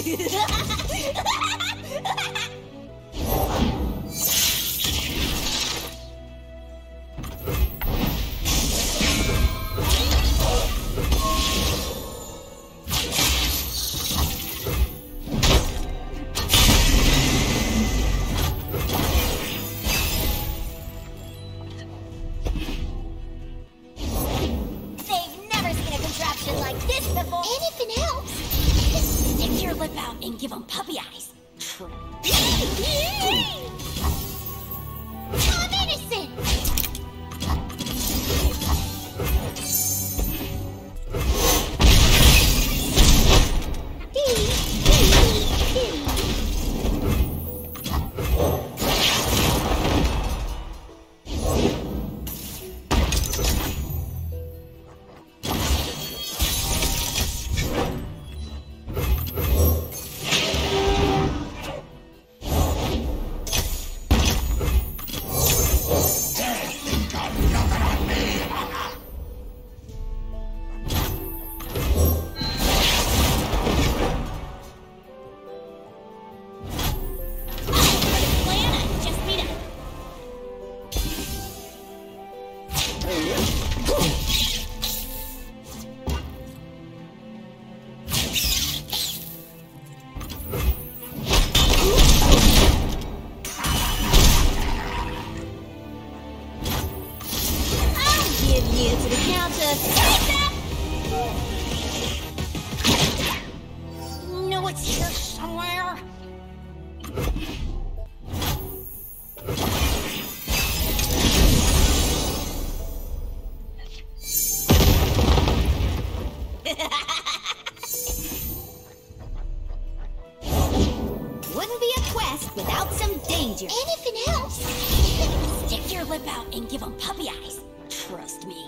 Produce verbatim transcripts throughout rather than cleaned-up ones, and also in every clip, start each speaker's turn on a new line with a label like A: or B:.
A: And give them puppy eyes.
B: I'm innocent!
A: No, it's here somewhere.
B: Wouldn't be a quest without some danger. Anything else?
A: Stick your lip out and give them puppy eyes. Trust me.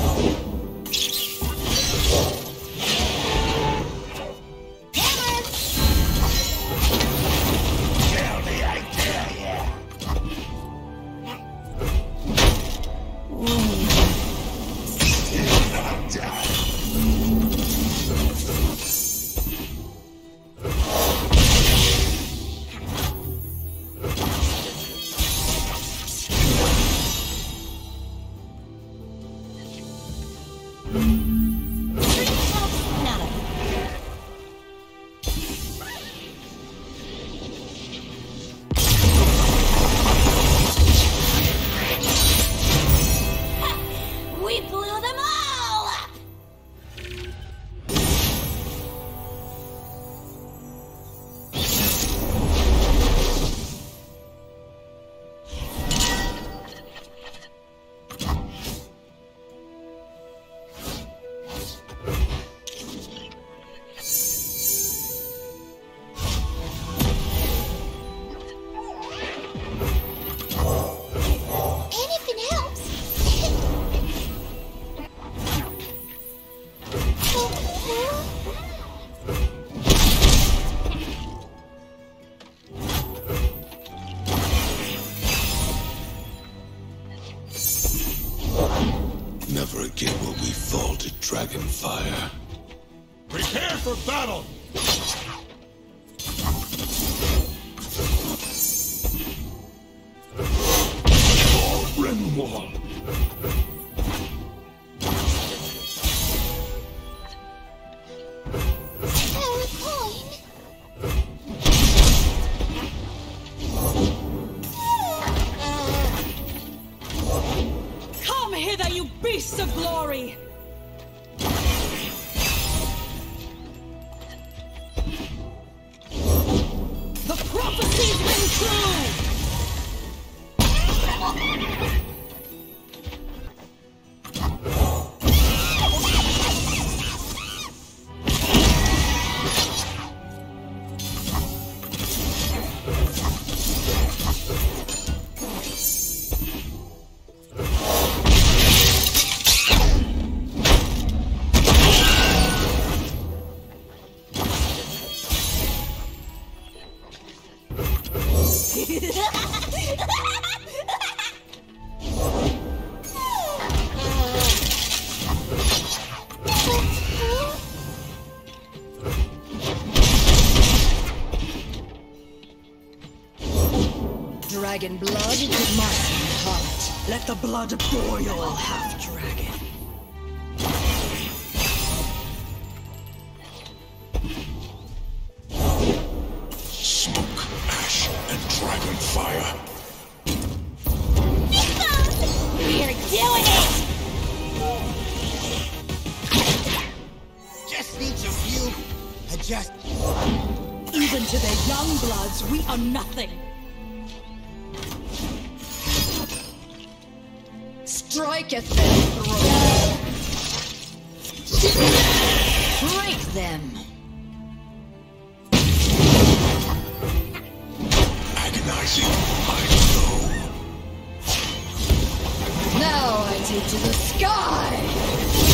A: We blew them all up!
B: Anything else?
C: Never again will we fall to Dragonfire.
D: Prepare for battle!
C: Renoir.
A: Come hither, you beasts of glory! The prophecies ring true!
E: dragon blood into my heart. Let the blood boil, half-dragon.
C: Smoke, ash, and dragon fire.
A: We're doing it!
F: Just needs a few adjust.
E: Even to the young bloods, we are nothing. Strike at their throat. Break them.
C: Agonizing, I know.
E: Now I take to the sky.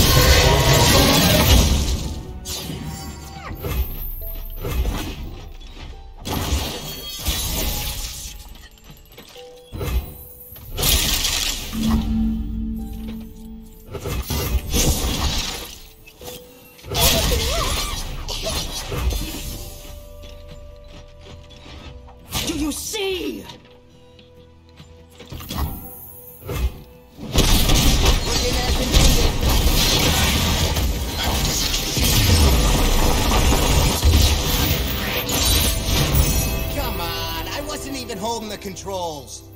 E: Do you see?
F: Come on, I wasn't even holding the controls.